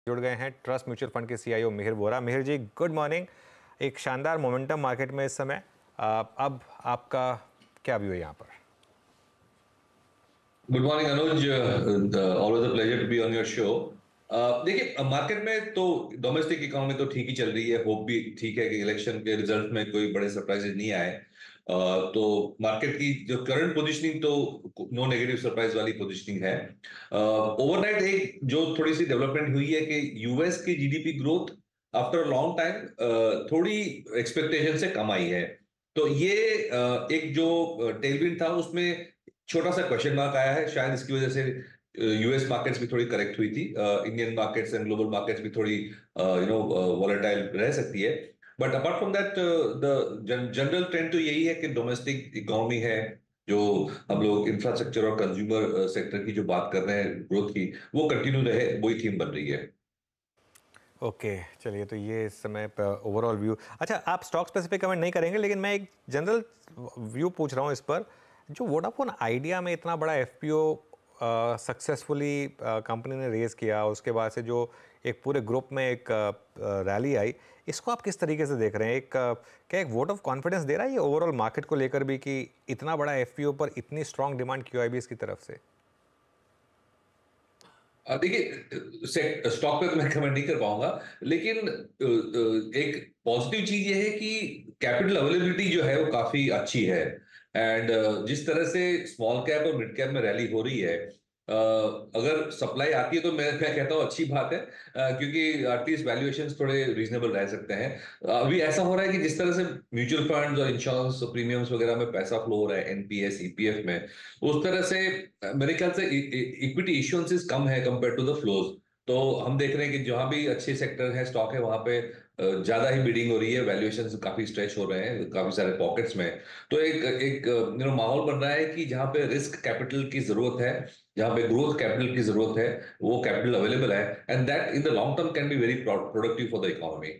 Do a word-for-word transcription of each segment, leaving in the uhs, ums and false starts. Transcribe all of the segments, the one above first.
जुड़ गए हैं ट्रस्ट म्यूचुअल फंड के CEO Mihir Vora. Mihir ji, good morning. एक शानदार मोमेंटम मार्केट में इस समय, आ, अब आपका क्या व्यू है यहाँ पर? Good morning Anuj, always a pleasure to be on your show. देखिए, मार्केट में तो डोमेस्टिक इकोनॉमी तो ठीक ही चल रही है। होप भी ठीक है कि इलेक्शन के रिजल्ट में कोई बड़े सरप्राइजेज नहीं आए। uh, तो मार्केट की जो करंट पोजीशनिंग तो नो नेगेटिव सरप्राइज वाली पोजीशनिंग है। ओवरनाइट एक जो थोड़ी सी डेवलपमेंट हुई है कि यूएस की GDP growth after long time थोड़ी एक्सपेक्टेशन से कम आई है। तो ये uh, एक जो टेलविंड था उसमें छोटा सा क्वेश्चन मार्क आया है। शायद इसकी वजह से यूएस मार्केट्स भी थोड़ी करेक्ट हुई थी। Indian markets and global markets भी थोड़ी यू नो वॉलेटाइल रह सकती है। But apart from that the general trend तो यही है कि डोमेस्टिक इकोनॉमी है, जो हम लोग इंफ्रास्ट्रक्चर और कंज्यूमर सेक्टर की जो बात कर रहे हैं ग्रोथ की, वो कंटिन्यू रहे, वही थीम बन रही है। ओके, चलिए, तो ये इस समय ओवरऑल व्यू। अच्छा, आप स्टॉक स्पेसिफिक कमेंट नहीं करेंगे, लेकिन मैं एक जनरल व्यू पूछ रहा हूँ इस पर। जो वोडाफोन आइडिया में इतना बड़ा एफपीओ सक्सेसफुली कंपनी ने रेज किया, उसके बाद से जो एक पूरे ग्रुप में एक रैली आई, इसको आप किस तरीके से देख रहे हैं? एक uh, क्या एक वोट ऑफ कॉन्फिडेंस दे रहा है ये ओवरऑल मार्केट को लेकर भी कि इतना बड़ा एफपीओ पर इतनी स्ट्रांग डिमांड क्यूआईबी की तरफ से? अ, देखिए, स्टॉक पे तो मैं कमेंट नहीं कर पाऊंगा, लेकिन अ, अ, एक पॉजिटिव चीज ये है कि कैपिटल अवेलेबिलिटी जो है वो काफी अच्छी है। एंड जिस तरह से स्मॉल कैप और मिड कैप में रैली हो रही है, अ, अगर सप्लाई आती है तो मैं मैं कहता हूँ अच्छी बात है। अ, क्योंकि एटलीस्ट वैल्यूएशंस थोड़े रीजनेबल रह सकते हैं। अभी ऐसा हो रहा है कि जिस तरह से म्यूचुअल फंड्स और इंश्योरेंस प्रीमियम्स वगैरह में पैसा फ्लो हो रहा है एनपीएस ईपीएफ में, उस तरह से अ, मेरे ख्याल से इक्विटी इश्यूएंसेस कम है कंपेयर टू द फ्लोज। तो हम देख रहे हैं कि जहां भी अच्छे सेक्टर है, स्टॉक है, वहां पे अ, ज्यादा ही बिडिंग हो रही है, वैल्यूएशंस काफी स्ट्रेच हो रहे हैं काफी सारे पॉकेट्स में। तो एक एक यू नो माहौल बन रहा है कि जहां पे रिस्क कैपिटल की जरूरत है, जहां पे ग्रोथ कैपिटल की जरूरत है, वो कैपिटल अवेलेबल है। And that in the long term can be very productive for the economy.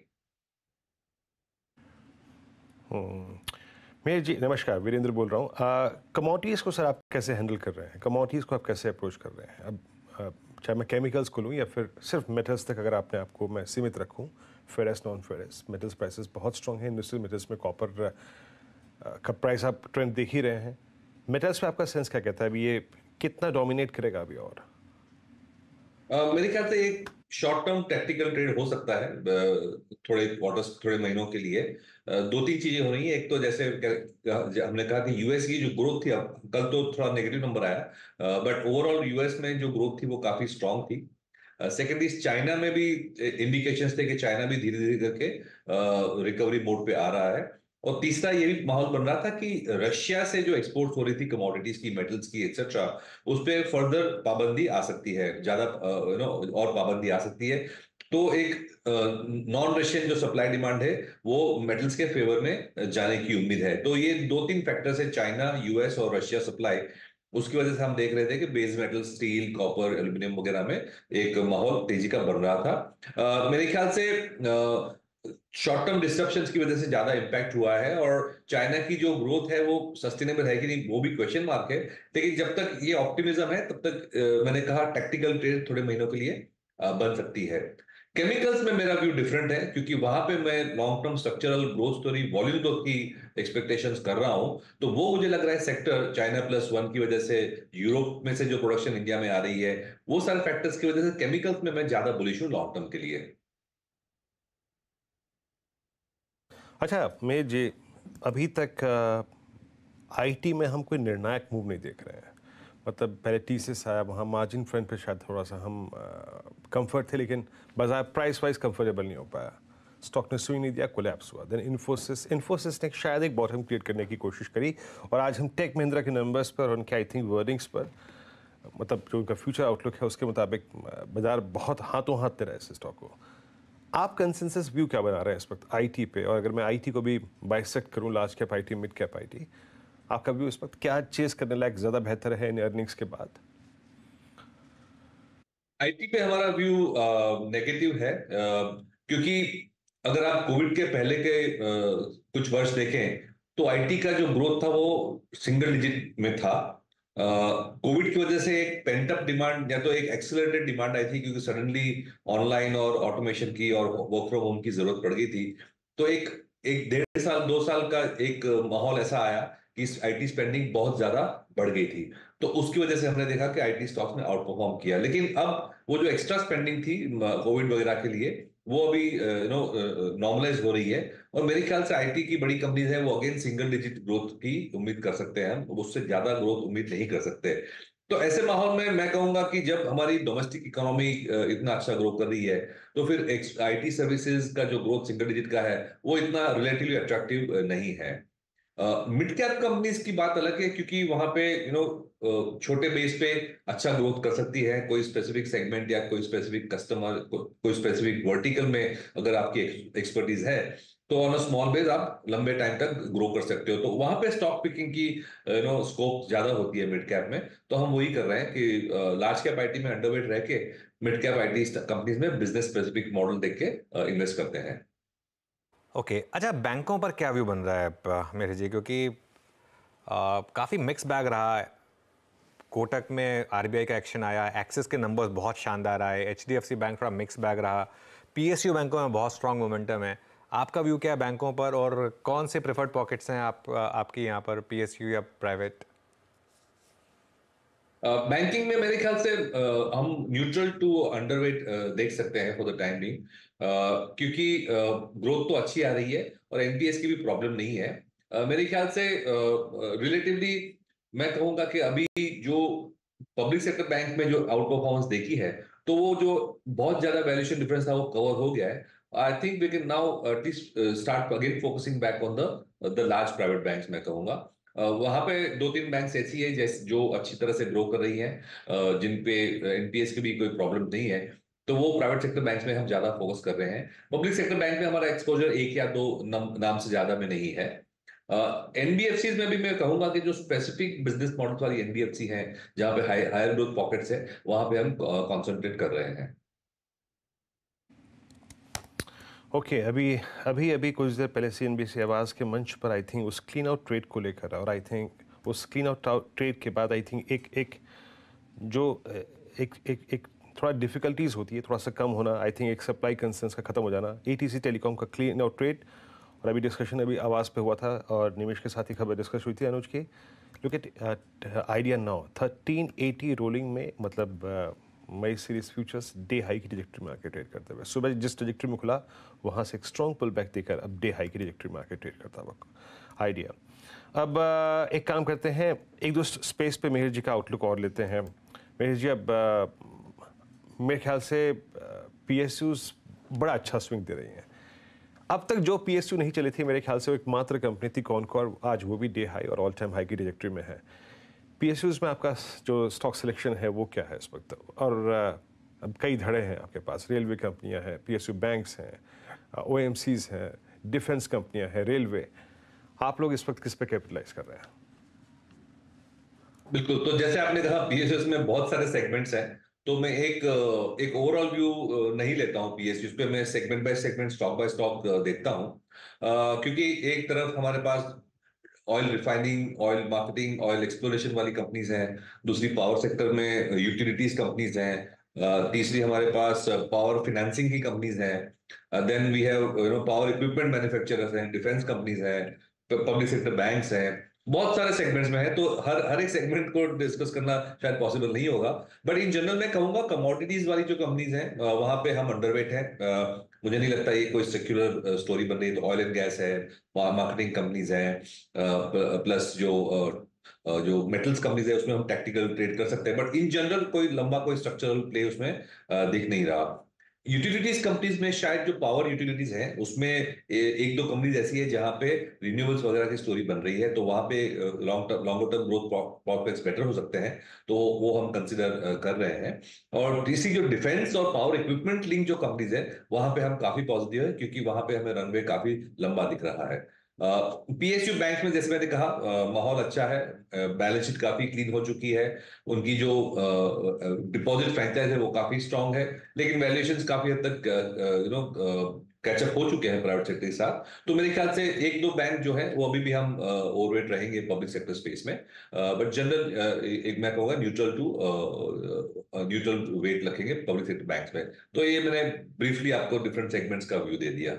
Mayor ji नमस्कार, वीरेंद्र बोल रहा हूँ। कमोडिटीज़ को सर आप कैसे हैंडल कर रहे हैं? कमोडिटीज़ को आप कैसे अप्रोच कर रहे हैं? अब आ, चाहे मैं केमिकल्स को लूँ या फिर सिर्फ मेटल्स तक अगर आपने आपको मैं सीमित रखूँ, ferrous non ferrous metals prices बहुत स्ट्रॉन्ग है। इंडस्ट्रियल मेटल्स में कॉपर का प्राइस आप ट्रेंड देख ही रहे हैं। मेटल्स पे आपका सेंस क्या कहता है अभी, ये कितना डोमिनेट करेगा अभी? और अ, मेरे ख्याल से एक शॉर्ट टर्म टैक्टिकल ट्रेड हो सकता है, अ, थोड़े क्वार्टर्स थोड़े महीनों के लिए। अ, दो तीन चीजें हो रही हैं। एक तो जैसे क- ज- हमने कहा कि यूएस की जो ग्रोथ थी, अब कल तो थोड़ा नेगेटिव नंबर आया, बट ओवरऑल यूएस में जो ग्रोथ थी वो काफी स्ट्रांग थी। सेकेंडली, चाइना में भी इंडिकेशंस थे कि चाइना भी धीरे धीरे करके रिकवरी मोड पे आ रहा है। और तीसरा ये भी माहौल बन रहा था कि रशिया से जो एक्सपोर्ट हो रही थी कमोडिटीज की, मेटल्स की एक्सेट्रा, उस पर फर्दर पाबंदी आ सकती है, ज्यादा यू नो और पाबंदी आ सकती है। तो एक नॉन रशियन जो सप्लाई डिमांड है वो मेटल्स के फेवर में जाने की उम्मीद है। तो ये दो तीन फैक्टर्स है, चाइना, यूएस और रशिया सप्लाई, उसकी वजह से हम देख रहे थे कि base metal, steel, copper, aluminium वगैरह में एक माहौल तेजी का बन रहा था। अ, मेरे ख्याल से शॉर्ट टर्म डिस्ट्रप्शंस की वजह से ज्यादा इंपैक्ट हुआ है, और चाइना की जो ग्रोथ है वो सस्टेनेबल है कि नहीं वो भी क्वेश्चन मार्क है। लेकिन जब तक ये ऑप्टिमिज्म है तब तक अ, मैंने कहा टैक्टिकल ट्रेड थोड़े महीनों के लिए अ, बन सकती है। केमिकल्स में मेरा व्यू डिफरेंट है, क्योंकि वहां पे मैं long term structural growth story, volume growth की एक्सपेक्टेशंस कर रहा हूं। तो वो मुझे लग रहा है सेक्टर चाइना प्लस वन की वजह से, यूरोप में से जो प्रोडक्शन इंडिया में आ रही है, वो सारे फैक्टर्स की वजह से केमिकल्स में मैं ज्यादा बुलिश हूं लॉन्ग टर्म के लिए। अच्छा मेयर जी, अभी तक आईटी में हम कोई निर्णायक मूव नहीं देख रहे हैं। मतलब पहले टीसीएस आया, वहाँ मार्जिन फ्रंट पे शायद थोड़ा सा हम कंफर्ट थे, लेकिन बाजार प्राइस वाइज कंफर्टेबल नहीं हो पाया। स्टॉक ने स्विंग नहीं दिया, कोलैप्स हुआ। देन इन्फोसिस इन्फोसिस ने शायद एक बॉटम क्रिएट करने की कोशिश करी, और आज हम टेक महिंद्रा के नंबर्स पर और उनके आई थिंक वर्डिंग्स पर, मतलब जो उनका फ्यूचर आउटलुक है उसके मुताबिक अ, बाजार बहुत हाथों हाथ दे रहा है इस स्टॉक को। आप कंसेंसस व्यू क्या बना रहे हैं इस वक्त आईटी पे? और अगर मैं आईटी को भी बाइसेक्ट करूं, large cap IT, mid cap IT, आपका व्यू इस वक्त क्या चेस करने लायक ज़्यादा बेहतर है इन अर्निंग्स के बाद? आईटी पे हमारा व्यू नेगेटिव है, अ, क्योंकि अगर आप कोविड के पहले के अ, कुछ वर्ष देखें तो आईटी का जो ग्रोथ था वो सिंगल डिजिट में था। कोविड की वजह से एक पेंट अप डिमांड या तो एक एक्सेलरेटेड डिमांड आई थी, क्योंकि सडनली ऑनलाइन और ऑटोमेशन की और वर्क फ्रॉम होम की जरूरत पड़ गई थी। तो एक एक डेढ़ साल दो साल का एक माहौल ऐसा आया कि आईटी स्पेंडिंग बहुत ज्यादा बढ़ गई थी। तो उसकी वजह से हमने देखा कि आईटी स्टॉक्स ने आउट परफॉर्म किया। लेकिन अब वो जो एक्स्ट्रा स्पेंडिंग थी कोविड वगैरह के लिए, वो अभी यू नो नॉर्मलाइज हो रही है। और मेरे ख्याल से आईटी की बड़ी कंपनीज है वो अगेन सिंगल डिजिट ग्रोथ की उम्मीद कर सकते हैं, हम उससे ज्यादा ग्रोथ उम्मीद नहीं कर सकते। तो ऐसे माहौल में मैं कहूंगा कि जब हमारी डोमेस्टिक इकोनॉमी इतना अच्छा ग्रो कर रही है, तो फिर आईटी सर्विसेज का जो ग्रोथ सिंगल डिजिट का है वो इतना रिलेटिवली अट्रैक्टिव नहीं है। मिड कैप कंपनीज की बात अलग है, क्योंकि वहां पे यू नो छोटे बेस पे अच्छा ग्रोथ कर सकती है। कोई स्पेसिफिक सेगमेंट या कोई स्पेसिफिक कस्टमर को, कोई स्पेसिफिक वर्टिकल में अगर आपकी एक्सपर्टीज है, तो ऑन अ स्मॉल बेस आप लंबे टाइम तक ग्रो कर सकते हो। तो वहां पे स्टॉक पिकिंग की यू नो स्कोप ज्यादा होती है मिड कैप में। तो हम वही कर रहे हैं कि लार्ज कैप आईटी में अंडरवेट रह के मिड कैप आईटी कंपनीज में बिजनेस स्पेसिफिक मॉडल देख के इन्वेस्ट करते हैं। Okay okay. अच्छा, बैंकों पर क्या व्यू बन रहा है मेरे जी? क्योंकि काफ़ी मिक्स बैग रहा है। कोटक में आरबीआई का एक्शन आया, एक्सिस के नंबर्स बहुत शानदार आए, एचडीएफसी बैंक थोड़ा मिक्स बैग रहा, पीएसयू बैंकों में बहुत स्ट्रांग मोमेंटम है। आपका व्यू क्या है बैंकों पर, और कौन से प्रेफर्ड पॉकेट्स हैं आप आपकी यहाँ पर, पीएसयू या प्राइवेट? बैंकिंग uh, में मेरे ख्याल से uh, हम न्यूट्रल टू अंडरवेट देख सकते हैं फॉर द टाइम बिंग, क्योंकि ग्रोथ uh, तो अच्छी आ रही है और एनपीएस की भी प्रॉब्लम नहीं है। uh, मेरे ख्याल से रिलेटिवली uh, मैं कहूंगा कि अभी जो पब्लिक सेक्टर बैंक में जो आउट परफॉर्मेंस देखी है, तो वो जो बहुत ज्यादा वैल्यूएशन डिफरेंस था वो कवर हो गया है। I think we can now at least start again focusing back on the the large private banks, मैं कहूंगा। वहां पे दो तीन बैंक्स ऐसी है जैसे जो अच्छी तरह से ग्रो कर रही हैं, जिन पे एनपीएस की भी कोई प्रॉब्लम नहीं है। तो वो प्राइवेट सेक्टर बैंक्स में हम ज्यादा फोकस कर रहे हैं। पब्लिक सेक्टर बैंक में हमारा एक्सपोजर एक या दो नाम, नाम से ज्यादा में नहीं है। एनबीएफसी में भी मैं कहूंगा कि जो स्पेसिफिक बिजनेस मॉडल वाली एनबीएफसी हैं, जहां पे हाई हायर ग्रोथ पॉकेट्स है, वहां पे हम कॉन्सेंट्रेट कर रहे हैं। ओके okay, अभी अभी अभी कुछ देर पहले सीएनबीसी आवाज़ के मंच पर आई थिंक उस क्लीन आउट ट्रेड को लेकर, और आई थिंक उस क्लीन आउट ट्रेड के बाद आई थिंक एक एक जो एक एक एक थोड़ा डिफिकल्टीज होती है, थोड़ा सा कम होना, आई थिंक एक सप्लाई कंसर्न्स का ख़त्म हो जाना, एटीसी टेलीकॉम का क्लीन आउट ट्रेड। और अभी डिस्कशन अभी आवाज़ पे हुआ था और निमेश के साथ ही खबर डिस्कस हुई थी अनुज की। Look at Idea now thirteen eighty rolling में, मतलब May series futures day high की ट्रजेक्टरी में आके ट्रेड करते हुए, सुबह जिस ट्रजेक्टरी में खुला वहाँ से एक स्ट्रॉन्ग पुल बैक देकर अब डे हाई की ट्रजेक्टरी में आके ट्रेड करता हुआ आइडिया। अब एक काम करते हैं, एक दो स्पेस पे मेहर जी का आउटलुक और लेते हैं। मेहर जी, अब मेरे ख्याल से पीएसयूज बड़ा अच्छा स्विंग दे रही हैं। अब तक जो पीएसयू नहीं चली थी मेरे ख्याल से वो एक मात्र कंपनी थी कॉनकॉर, आज वो भी डे हाई और ऑल टाइम हाई की ट्रजेक्टरी में है। पीएसयूज में आपका जो स्टॉक सिलेक्शन है वो क्या है इस वक्त? और अब कई धड़े हैं आपके पास, रेलवे कंपनियां हैं, पीएसयू बैंक्स हैं, ओएमसीज हैं, डिफेंस कंपनियां हैं, रेलवे। आप लोग इस वक्त किस पे कैपिटलाइज कर रहे हैं? बिल्कुल, तो जैसे आपने कहा पीएसयूज में बहुत सारे सेगमेंट्स हैं, तो मैं एक एक ओवरऑल व्यू नहीं लेता हूं पीएसयूज पे। मैं segment by segment, stock by stock देखता हूं, क्योंकि एक तरफ हमारे पास oil refining, oil marketing, oil exploration वाली कंपनीज हैं, दूसरी पावर सेक्टर में यूटिलिटीज कंपनीज हैं, तीसरी हमारे पास पावर फिनेंसिंग की कंपनीज हैं, then we have you know power equipment manufacturers हैं, डिफेंस कंपनीज हैं, पब्लिक सेक्टर बैंक्स हैं। बहुत सारे सेगमेंट्स में है, तो हर हर एक सेगमेंट को डिस्कस करना शायद पॉसिबल नहीं होगा। बट इन जनरल मैं कहूंगा कमोडिटीज वाली जो कंपनीज हैं वहां पे हम अंडरवेट हैं। मुझे नहीं लगता ये कोई सेक्युलर स्टोरी बन रही है। तो ऑयल एंड गैस है, मार्केटिंग कंपनीज हैं, प्लस जो जो मेटल्स कंपनीज है उसमें हम टैक्टिकल ट्रेड कर सकते हैं। बट इन जनरल कोई लंबा कोई स्ट्रक्चरल प्ले उसमें दिख नहीं रहा। यूटिलिटीज कंपनीज में शायद जो पावर यूटिलिटीज हैं उसमें एक दो कंपनीज ऐसी है जहां पे रिन्यूएबल्स वगैरह की स्टोरी बन रही है, तो वहां पे long term longer term growth prospects better हो सकते हैं, तो वो हम कंसिडर कर रहे हैं। और तीसरी जो डिफेंस और पावर इक्विपमेंट लिंक जो कंपनीज है वहां पे हम काफी पॉजिटिव है, क्योंकि वहां पे हमें रनवे काफी लंबा दिख रहा है। पीएसयू बैंक में जैसे मैंने कहा अ, माहौल अच्छा है, बैलेंस शीट काफी क्लीन हो चुकी है, उनकी जो डिपॉजिट फ्रेंचाइज है वो काफी स्ट्रांग है, लेकिन वैल्यूएशंस काफी हद तक यू नो कैचअप हो चुके हैं प्राइवेट सेक्टर के साथ। तो मेरे ख्याल से एक दो बैंक जो है वो अभी भी हम ओवरवेट रहेंगे पब्लिक सेक्टर स्पेस में, बट जनरल एक मैं कहूँगा न्यूट्रल टू न्यूट्रल वेट रखेंगे पब्लिक सेक्टर बैंक्स में। तो ये मैंने ब्रीफली आपको डिफरेंट सेगमेंट्स का व्यू दे दिया।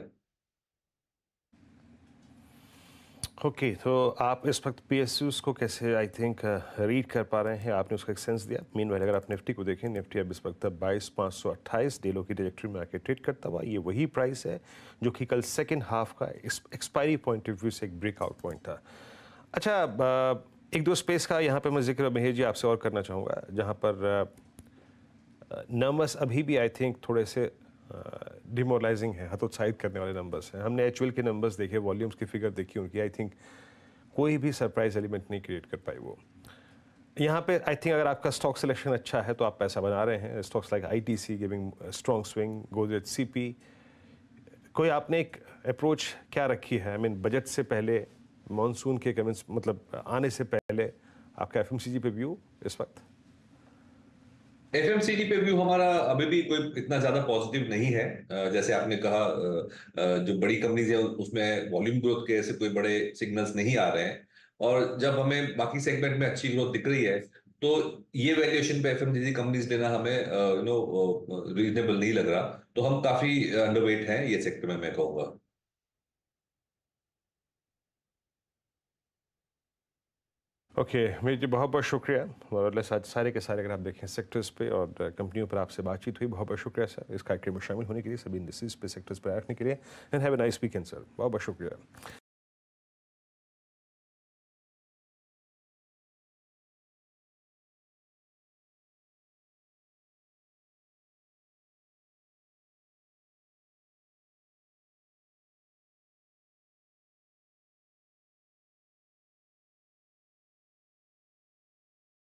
ओके okay, तो आप इस वक्त पी एस यूज़ को कैसे आई थिंक रीड कर पा रहे हैं, आपने उसका एक सेंस दिया। मीनवाइल अगर आप निफ्टी को देखें, निफ्टी अब इस वक्त बाईस पाँच सौ अट्ठाईस डेलों की ट्रेजेक्ट्री में आके ट्रेड करता हुआ, ये वही प्राइस है जो कि कल सेकंड हाफ का एक्सपायरी पॉइंट ऑफ व्यू से एक ब्रेकआउट पॉइंट था। अच्छा, एक दो स्पेस का यहाँ पर मैं जिक्र महेश जी आपसे और करना चाहूँगा, जहाँ पर नंबर्स अभी भी आई थिंक थोड़े से डिमोरलाइजिंग है, हतोत्साहित करने वाले नंबर्स हैं। हमने एच के नंबर्स देखे, वॉल्यूम्स की फिगर देखी उनकी, आई थिंक कोई भी सरप्राइज एलिमेंट नहीं क्रिएट कर पाई वो। यहाँ पे आई थिंक अगर आपका स्टॉक सिलेक्शन अच्छा है तो आप पैसा बना रहे हैं। Stocks like ITC giving strong swing, Godrej CP. कोई आपने एक अप्रोच क्या रखी है? आई मीन बजट से पहले, मॉनसून के कमेंट्स मतलब आने से पहले आपका एफएमसीजी पे व्यू इस वक्त? एफएमसीजी पे व्यू हमारा अभी भी कोई इतना ज्यादा पॉजिटिव नहीं है। अ, जैसे आपने कहा, अ, अ, जो बड़ी कंपनीज है उसमें वॉल्यूम ग्रोथ के ऐसे कोई बड़े सिग्नल्स नहीं आ रहे हैं, और जब हमें बाकी सेगमेंट में अच्छी ग्रोथ दिख रही है तो ये वैल्यूएशन पे एफएमसीजी कंपनीज लेना हमें यू नो रीजनेबल नहीं लग रहा। तो हम काफी अंडरवेट हैं ये सेक्टर में, मैं कहूँगा। ओके मेरी जी, बहुत बहुत शुक्रिया। मोरलेस आज सारे के सारे अगर आप देखें सेक्टर्स पे और कंपनियों पर आपसे बातचीत हुई। बहुत बहुत शुक्रिया सर इस कार्यक्रम में शामिल होने के लिए, सभी इंडस्ट्रीज पे सेक्टर्स पर रखने के लिए। And have a nice weekend sir. बहुत बहुत शुक्रिया।